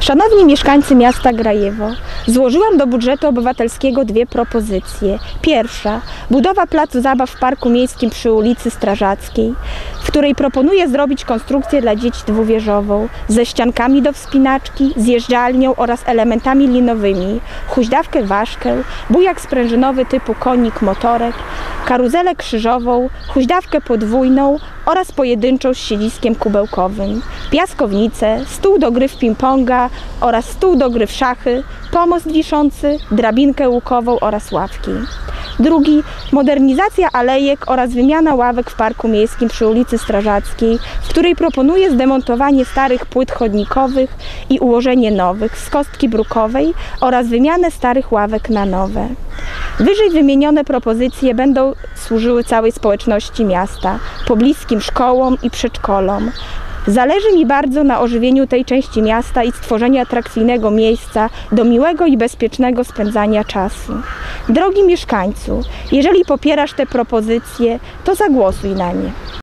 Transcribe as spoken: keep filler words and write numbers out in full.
Szanowni mieszkańcy miasta Grajewo, złożyłam do budżetu obywatelskiego dwie propozycje. Pierwsza, budowa placu zabaw w parku miejskim przy ulicy Strażackiej, w której proponuję zrobić konstrukcję dla dzieci dwuwieżową ze ściankami do wspinaczki, zjeżdżalnią oraz elementami linowymi, huśdawkę ważkę, bujak sprężynowy typu konik motorek, karuzelę krzyżową, huśdawkę podwójną oraz pojedynczą z siedziskiem kubełkowym, piaskownicę, stół do gry w ping-ponga oraz stół do gry w szachy, pomost wiszący, drabinkę łukową oraz ławki. Drugi, modernizacja alejek oraz wymiana ławek w parku miejskim przy ulicy Strażackiej, w której proponuję zdemontowanie starych płyt chodnikowych i ułożenie nowych z kostki brukowej oraz wymianę starych ławek na nowe. Wyżej wymienione propozycje będą służyły całej społeczności miasta, pobliskim szkołom i przedszkolom. Zależy mi bardzo na ożywieniu tej części miasta i stworzeniu atrakcyjnego miejsca do miłego i bezpiecznego spędzania czasu. Drogi mieszkańcu, jeżeli popierasz te propozycje, to zagłosuj na nie.